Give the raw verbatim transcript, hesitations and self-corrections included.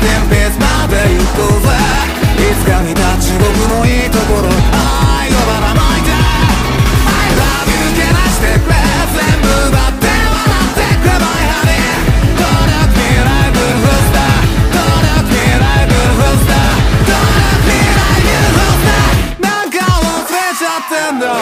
テンペースまで行こうぜ。いつか見た地獄のいいところ愛をばらまいて I love you けなしてくれ全部奪って笑ってくれ My honey Don't let me live in full star Don't let me live in full star Don't let me live in full star なんか忘れちゃってんだ